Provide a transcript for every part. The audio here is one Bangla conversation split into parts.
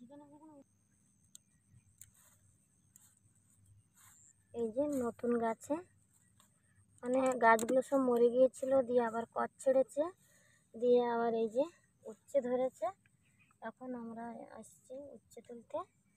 এই যে নতুন গাছে মানে গাছগুলো সব মরে গিয়েছিল, দিয়ে আবার কচ ছেড়েছে, দিয়ে আবার এই যে উচ্ছে ধরেছে। এখন আমরা আসছি উচ্ছে তুলতে।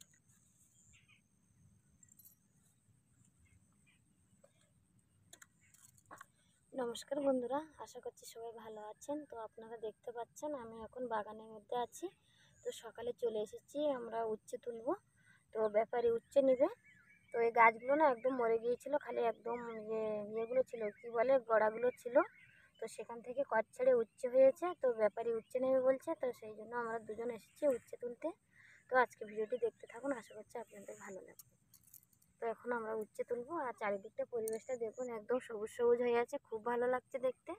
নমস্কার বন্ধুরা, আশা করছি সবাই ভালো আছেন। তো আপনারা দেখতে পাচ্ছেন আমি এখন বাগানের মধ্যে আছি। তো সকালে চলে এসেছি আমরা উচ্ছে তুলব। তো ব্যাপারী উচ্ছে নেবে। তো এই গাছগুলো না একদম মরে গিয়েছিল, খালি একদম ইয়েগুলো ছিল, কি বলে, গোড়াগুলো ছিল। তো সেখান থেকে কচ ছেড়ে উচ্ছে হয়েছে। তো ব্যাপারী উচ্ছে নেবে বলছে, তো সেই জন্য আমরা দুজন এসেছি উচ্ছে তুলতে। তো আজকে ভিডিওটি দেখতে থাকুন, আশা করছি আপনাদের ভালো লাগবে। তো এখন আমরা উচ্ছে তুলবো। আর চারিদিকটা পরিবেশটা দেখুন, একদম সবুজ সবুজ হয়ে আছে, খুব ভালো লাগছে দেখতে।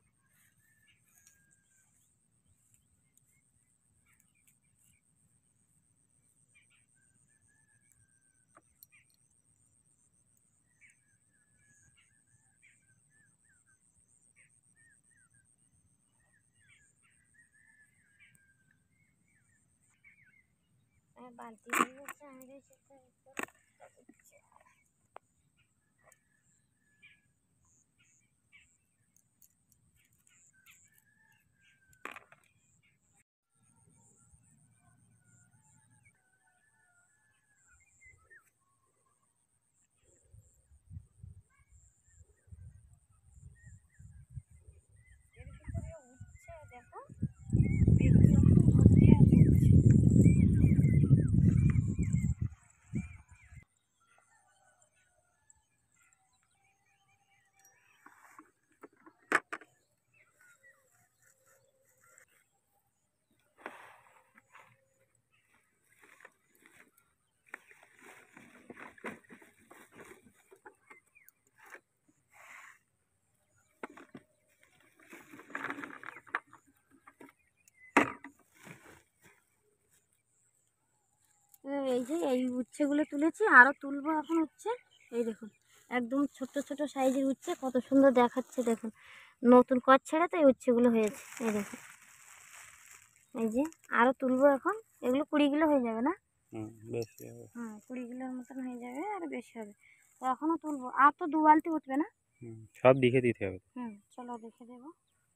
বালতি দিয়ে হচ্ছে আমি উচ্ছে দেখো এই যে এই উচ্ছেগুলো তুলেছি, আরও তুলবো এখন উচ্ছে। এই দেখুন একদম ছোট ছোট সাইজের উচ্ছে, কত সুন্দর দেখাচ্ছে দেখুন। নতুন কচ ছেড়ে তো এই উচ্ছেগুলো হয়েছে। এই দেখুন, এই যে আরও তুলবো এখন। এগুলো 20 কিলো হয়ে যাবে না? বেশি হবে। হ্যাঁ, 20 কিলোর মতন হয়ে যাবে, আর বেশি হবে। তো এখনও তুলবো, আর তো 2 বালতি উঠবে না? সব দেখে দিতে হবে। চলো দেখে দেবো।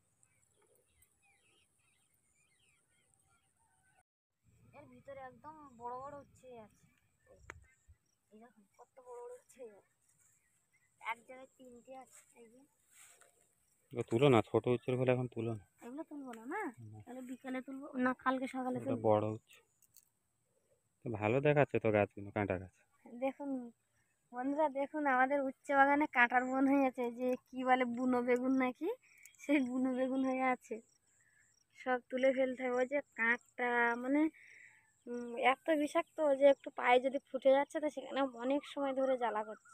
এর ভিতরে একদম বড় বড় উচ্ছে আছে। এই দেখুন কত বড় বড় উচ্ছে আছে, এক জায়গায় 3টে আছে। এই যে তুলো না, ছোট উচ্ছের হলে এখন তুলো না। এগুলো তুলবো না? না, তাহলে বিকালে তুলবো না, কালকে সকালে তুলবো। বড় উচ্ছে ভালো দেখাচ্ছে তো গাছগুলো, কাঁটা গাছ। দেখুন বন্ধুরা, দেখুন আমাদের উচ্ছে বাগানে কাঁটার বন হয়ে আছে, যে কি বলে বুনো বেগুন নাকি, সেই বুনো বেগুন হয়ে আছে। সব তুলে ফেলতে হবে। ওই যে কাঁটা মানে এত বিষাক্ত যে একটু পায়ে যদি ফুটে যাচ্ছে, তো সেখানে অনেক সময় ধরে জ্বালা করছে।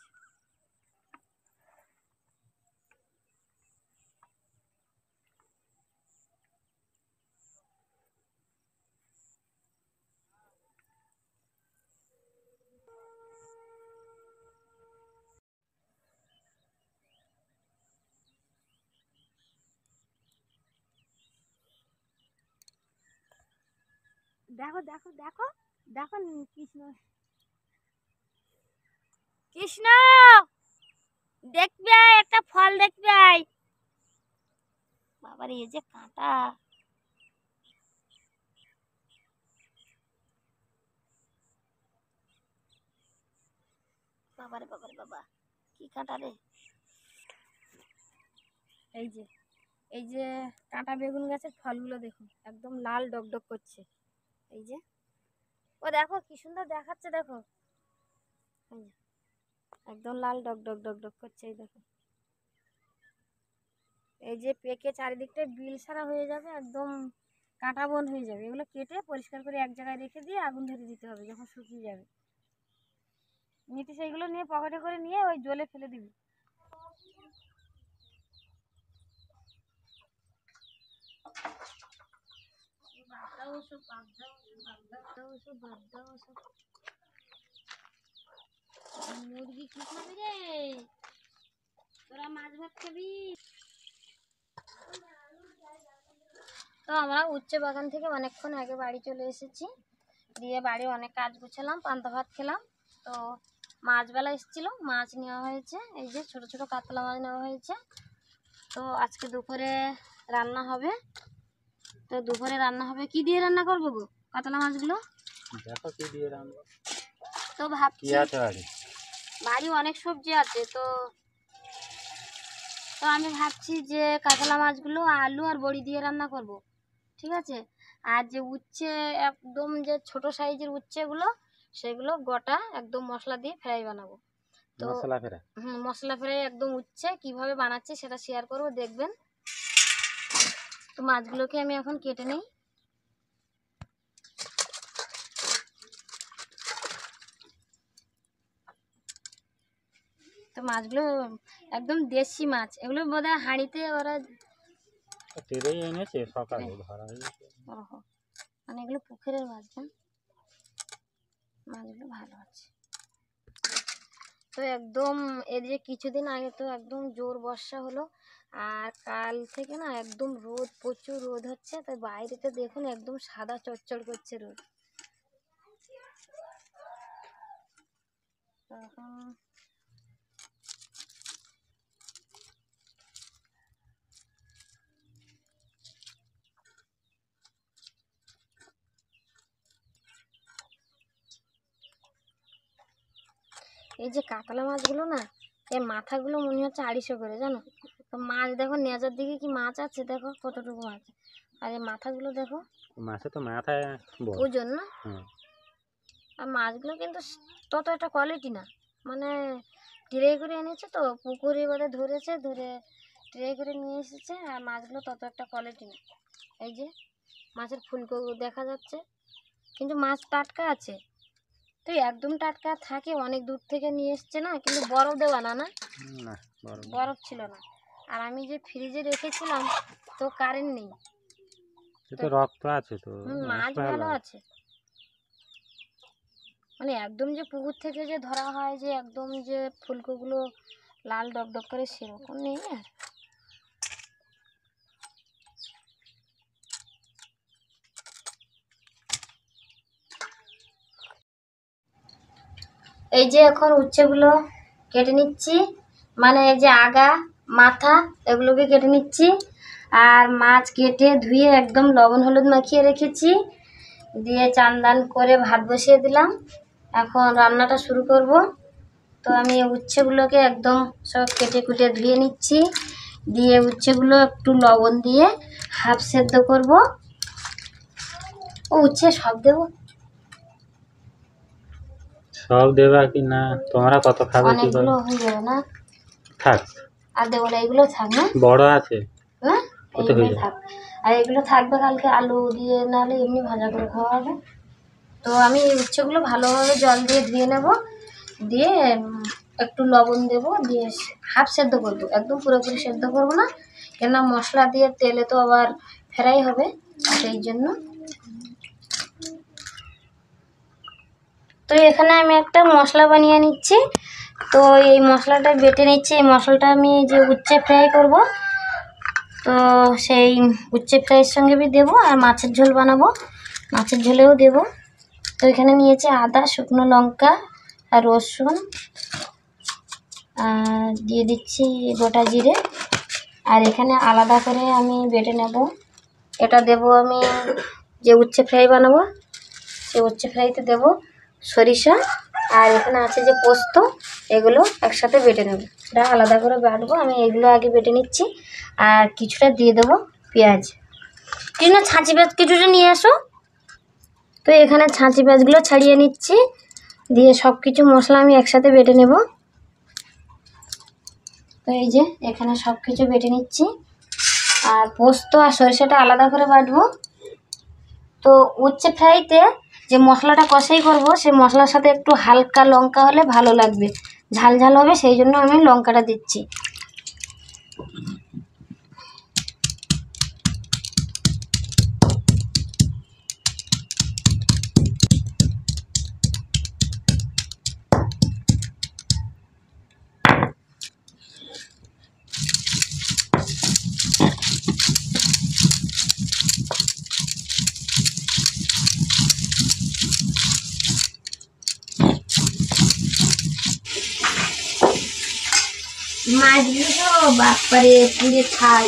দেখো দেখো দেখো দেখো, কৃষ্ণ কৃষ্ণ দেখবে, একটা ফল দেখবে। বাবার এই যে কাঁটা, বাবারে বাবারে বাবা, কি কাঁটা রে। এই যে এই যে কাঁটা বেগুন গাছের ফলগুলো দেখুন, একদম লাল ডগডগ করছে। এই যে ও দেখো কি সুন্দর দেখাচ্ছে, দেখো এই যে একদম লাল ডগডগ ডগডগ করছে। এই দেখো, এই যে পেকে চারিদিকটা বিল সারা হয়ে যাবে, একদম কাঁটা বন হয়ে যাবে। এগুলো কেটে পরিষ্কার করে এক জায়গায় রেখে দিয়ে আগুন ধরে দিতে হবে, যখন শুকিয়ে যাবে নিতে সেইগুলো নিয়ে পকেটে করে নিয়ে ওই জলে ফেলে দিবি। মুরগি কি খাবি রে, তোরা মাছ ভাত খাবি? তো আমরা উচ্ছে বাগান থেকে অনেকক্ষণ আগে বাড়ি চলে এসেছি। দিয়ে বাড়ি অনেক কাজ গুছালাম, পান্তা ভাত খেলাম। তো মাছবেলা এসেছিলো, মাছ নেওয়া হয়েছে, এই যে ছোট ছোট কাতলা মাছ নেওয়া হয়েছে। তো আজকে দুপুরে রান্না হবে। তো দুপুরে রান্না হবে, কি দিয়ে রান্না করবো গো কাতলা মাছগুলো? দেখো কি দিয়ে রান্না। তো ভাবছি কি আছে বাড়ি অনেক সবজি আছে, তো তো আমি ভাবছি যে কাতলা মাছগুলো আলু আর বড়ি দিয়ে রান্না করব, ঠিক আছে। আর যে উচ্ছে, একদম যে ছোট সাইজের উচ্ছেগুলো, সেগুলো গোটা একদম মশলা দিয়ে ফ্রাই বানাবো। তো মশলা ফ্রাই? মশলা ফ্রাই একদম উচ্ছে কিভাবে বানাচ্ছি সেটা শেয়ার করবো, দেখবেন। তো মাছগুলোকে আমি এখন কেটে নিই। তো মাছগুলো একদম দেশি মাছ, এগুলো বোধহয় হাঁড়িতে ওরা তীরেই এনেছে, সকালে ধরা হয়েছে। ওহো, মানে এগুলো পুকুরের মাছ না, মাছগুলো ভালো আছে। তো একদম এর যে কিছুদিন আগে তো একদম জোর বর্ষা হলো, আর কাল থেকে না একদম রোদ, প্রচুর রোদ হচ্ছে। তাই বাইরেতে দেখুন একদম সাদা চড়চড় করছে রোদ। তখন এই যে কাতলা মাছগুলো না, এই মাথাগুলো মনে হচ্ছে 250 করে, জানো। তো মাছ দেখো, নেজার দিকে কি মাছ আছে, দেখো কতটুকু মাছ। আর এই মাথাগুলো দেখো, মাছে তো মাথায় ওজন না। আর মাছগুলো কিন্তু তত একটা কোয়ালিটি না, মানে ট্রে করে এনেছে, তো পুকুরে এবারে ধরেছে, ধরে ট্রে করে নিয়ে এসেছে। আর মাছগুলো তত একটা কোয়ালিটি না। এই যে মাছের ফুলকো দেখা যাচ্ছে, কিন্তু মাছ টাটকা আছে। তো একদম টাটকা থাকে, অনেক দূর থেকে নিয়ে এসছে না, কিন্তু বরফ দেওয়া না, না বরফ ছিল না। আর আমি যে ফ্রিজে রেখেছিলাম, তো কারেন্ট নেই, তো রক্ত আছে, তো মাছ ভালো আছে। মানে একদম যে পুকুর থেকে যে ধরা হয়, যে একদম যে ফুলকোগুলো লাল ডকডক করে, সেরকম নেই। আর এই যে এখন উচ্ছেগুলো কেটে নিচ্ছি, মানে এই যে আগা মাথা এগুলোকে কেটে নিচ্ছি। আর মাছ কেটে ধুয়ে একদম লবণ হলুদ মাখিয়ে রেখেছি, দিয়ে চান দান করে ভাত বসিয়ে দিলাম। এখন রান্নাটা শুরু করব। তো আমি উচ্ছেগুলোকে একদম সব কেটে কুটে ধুয়ে নিচ্ছি, দিয়ে উচ্ছেগুলো একটু লবণ দিয়ে হাফ সেদ্ধ করব। ও উচ্ছে সব দেবো? সব দেবা কি না, তোমরা কত খাবে? অনেকগুলো হয়ে যাবে না, থাক। আর দেবো না, এগুলো থাক না, বড় আছে না এইগুলো থাক। আর এগুলো থাকবে, কালকে আলু দিয়ে নাহলে এমনি ভাজা করে খাওয়া হবে। তো আমি এই উচ্ছেগুলো ভালোভাবে জল দিয়ে ধুয়ে নেব, দিয়ে একটু লবণ দেবো, দিয়ে হাফ সেদ্ধ করবো, একদম পুরোপুরি সেদ্ধ করবো না, কেননা মশলা দিয়ে তেলে তো আবার ফ্রাই হবে, সেই জন্য। তো এখানে আমি একটা মশলা বানিয়ে নিচ্ছি। তো এই মশলাটা বেটে নিচ্ছি। এই মশলাটা আমি যে উচ্ছে ফ্রাই করব, তো সেই উচ্ছে ফ্রাইয়ের সঙ্গে भी দেবো, আর মাছের ঝোল বানাবো, মাছের ঝোলেও দেবো। তো এখানে নিয়েছি আদা, শুকনো লঙ্কা আর রসুন, দিয়ে দিচ্ছি গোটা জিরে। আর এখানে আলাদা করে আমি বেটে নেব, এটা দেবো আমি যে উচ্ছে ফ্রাই বানাবো, সেই উচ্ছে ফ্রাইতে দেবো সরিষা। আর এখানে আছে যে পোস্ত, এগুলো একসাথে বেটে নেব, এটা আলাদা করে বাটবো। আমি এগুলো আগে বেটে নিচ্ছি, আর কিছুটা দিয়ে দেবো পেঁয়াজ। কিছু না, ছাঁচি পেঁয়াজ কিছুটা নিয়ে আসো। তো এখানে ছাঁচি পেঁয়াজগুলো ছাড়িয়ে নিচ্ছি, দিয়ে সব কিছু মশলা আমি একসাথে বেটে নেব। তো এই যে এখানে সব কিছু বেটে নিচ্ছি, আর পোস্ত আর সরিষাটা আলাদা করে বাটবো। তো উচ্ছে ফ্রাইতে যে মশলাটা কষাই করব, সেই মশলার সাথে একটু হালকা লঙ্কা হলে ভালো লাগবে, ঝাল ঝাল হবে, সেই জন্য আমি লঙ্কাটা দিচ্ছি। মাছগুলো তো বাপরে পুড়ে খাই।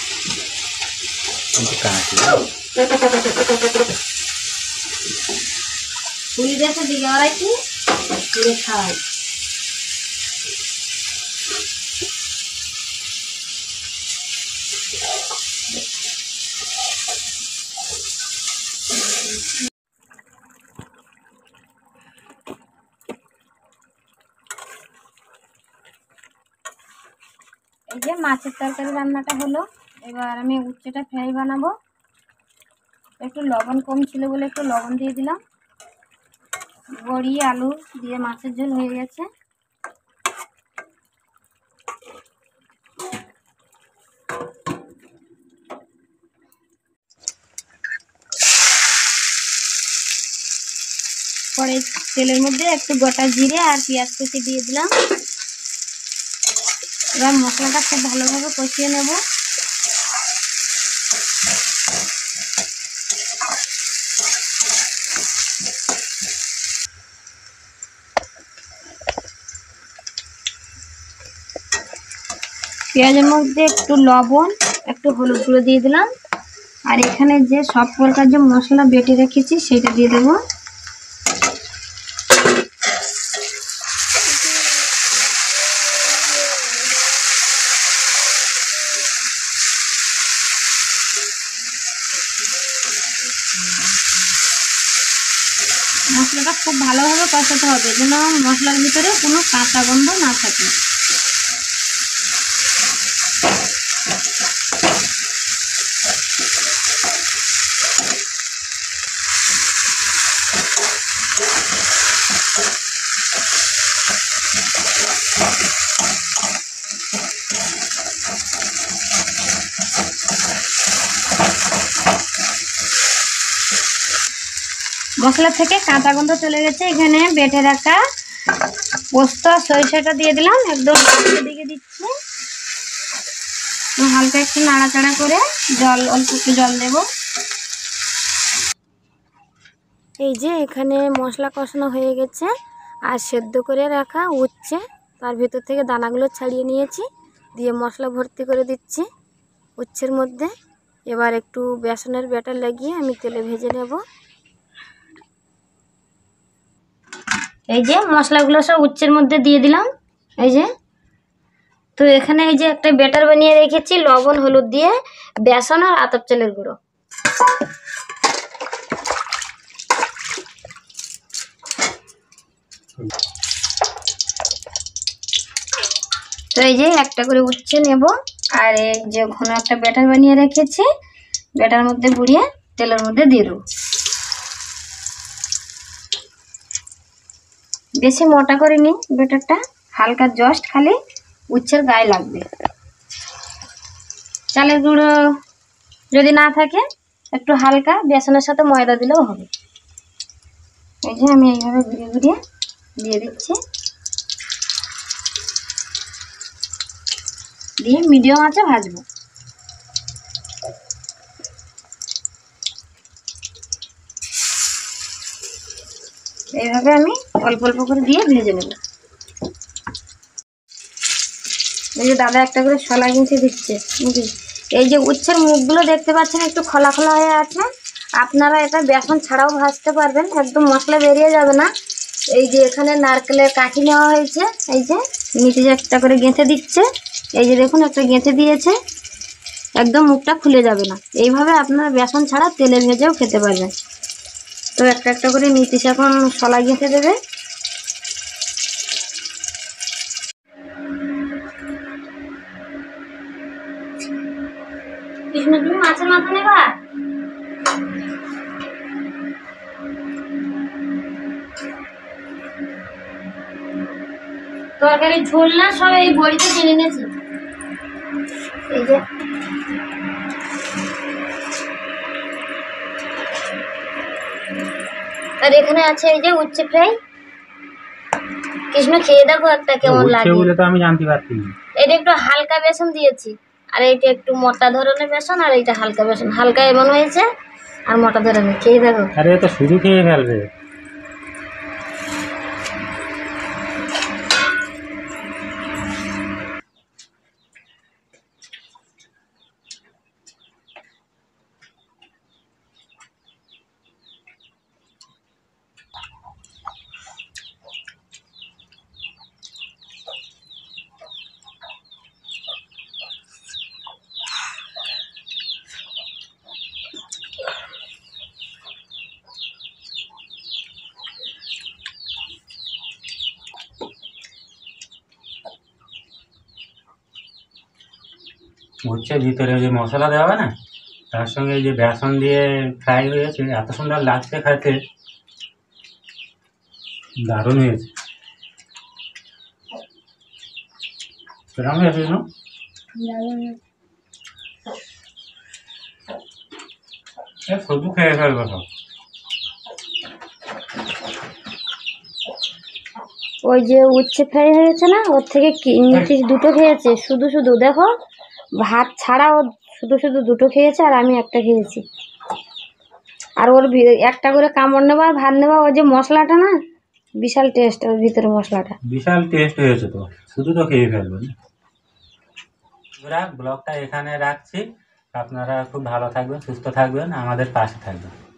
পুড়ি দেশে দিকে ওরা কি পুড়ে খাই। এই যে মাছের তরকারি রান্নাটা হলো। এবার আমি উচ্ছেটা ফ্রাই বানাবো। একটু লবণ কম ছিল বলে একটু লবণ দিয়ে দিলাম। বড়ি আলু দিয়ে মাছের ঝোল হয়ে গেছে। পরে তেলের মধ্যে একটু গোটা জিরে আর পেঁয়াজ কুচি দিয়ে দিলাম। এবার মশলাটা খুব ভালোভাবে কষিয়ে নেব। পেঁয়াজের মধ্যে একটু লবণ একটু হলুদ গুঁড়ো দিয়ে দিলাম। আর এখানে যে সব প্রকার যে মশলা বেটে রেখেছি সেটা দিয়ে দেবো। মশলাটা খুব ভালোভাবে কষাতে হবে যেন মশলার ভিতরে কোনো কাঁচা গন্ধ না থাকে। মশলা থেকে কাঁচা গন্ধ চলে গেছে। এখানে বেটে রাখা পোস্ত সরিষাটা দিয়ে দিলাম। একদম দিকে দিচ্ছি। হালকা একটু নাড়াচাড়া করে অল্প একটু জল দেব। এই যে এখানে মশলা কষানো হয়ে গেছে। আর সেদ্ধ করে রাখা উচ্ছে তার ভিতর থেকে দানাগুলো ছাড়িয়ে নিয়েছি, দিয়ে মশলা ভর্তি করে দিচ্ছি উচ্ছের মধ্যে। এবার একটু বেসনের ব্যাটার লাগিয়ে আমি তেলে ভেজে নেব। এই যে মশলাগুলো সব উচ্ছের মধ্যে দিয়ে দিলাম। এই যে তো এখানে এই যে একটা ব্যাটার বানিয়ে রেখেছি লবণ হলুদ দিয়ে, বেসন আর আতপ চালের গুঁড়ো। তো এই যে একটা করে উচ্ছে নেব। আর এই যে ঘন একটা ব্যাটার বানিয়ে রেখেছি, ব্যাটার মধ্যে গুঁড়িয়ে তেলের মধ্যে দিয়ে দেবো। বেশি মোটা করে নিই ব্যাটারটা, হালকা জাস্ট খালি উচ্ছের গায়ে লাগবে। চালের গুঁড়ো যদি না থাকে একটু হালকা বেসনের সাথে ময়দা দিলেও হবে। এই যে আমি এইভাবে ঘুরিয়ে ঘুরিয়ে দিয়ে দিচ্ছি, দিয়ে মিডিয়াম আঁচে ভাজবো। এইভাবে আমি অল্প অল্প করে দিয়ে ভেজে নেব। এই যে দাদা একটা করে শলা কিনতে দিচ্ছে। এই যে উচ্ছের মুখগুলো দেখতে পাচ্ছেন একটু খোলা খোলা হয়ে আছে। আপনারা এটা বেসন ছাড়াও ভাজতে পারবেন, একদম মশলা বেরিয়ে যাবে না। এই যে এখানে নারকেলের কাঠি নেওয়া হয়েছে, এই যে নিচে একটা করে গেঁথে দিচ্ছে। এই যে দেখুন একটা গেঁথে দিয়েছে, একদম মুখটা খুলে যাবে না। এইভাবে আপনারা বেসন ছাড়া তেলে ভেজেও খেতে পারবেন। তো একটা একটা করে নিচে এখন শলা গেঁথে দেবে। কৃষ্ণ তুমি মাছের মাথা নেবা? তরকারি ঝোল না, সব এই বড়িতে কিনে নিয়েছি। এই যে আর এখানে আছে এই যে উচ্ছে ফ্রাই। কৃষ্ণ খেয়ে দেখো একটা কেমন লাগে। তো আমি জানতে পারছি না। এটা একটু হালকা বেসন দিয়েছি, আর এইটা একটু মোটা ধরনের বেসন, আর এইটা হালকা বেসন। হালকা এমন হয়েছে আর মোটা ধরনের। খেয়ে দেখো। আরে তো শুধু খেয়ে ফেলবে। উচ্ছে ভিতরে যে মশলা দেওয়া না, তার সঙ্গে যে বেসন দিয়ে ফ্রাই হয়েছে, এত সুন্দর লাগছে খেতে, দারুণ হয়েছে। কেমন হয়েছে জানো? শুধু খেয়ে ফেলবো সব। ওই যে উচ্ছে ফ্রাই হয়েছে না, ওর থেকে নিচে দুটো খেয়েছে শুধু শুধু, দেখো ভাত ছাড়া ও শুধু শুধু দুটো খেয়েছে আর আমি একটা খেয়েছি। আর ওর একটা করে কামড় নেওয়া ভাত নেওয়া, ওই যে মশলাটা না বিশাল টেস্ট, ওর ভিতরে মশলাটা বিশাল টেস্ট হয়েছে, তো শুধু তো খেয়ে ফেলবো না। ব্লগটা এখানে রাখছি। আপনারা খুব ভালো থাকবেন, সুস্থ থাকবেন, আমাদের পাশে থাকবেন।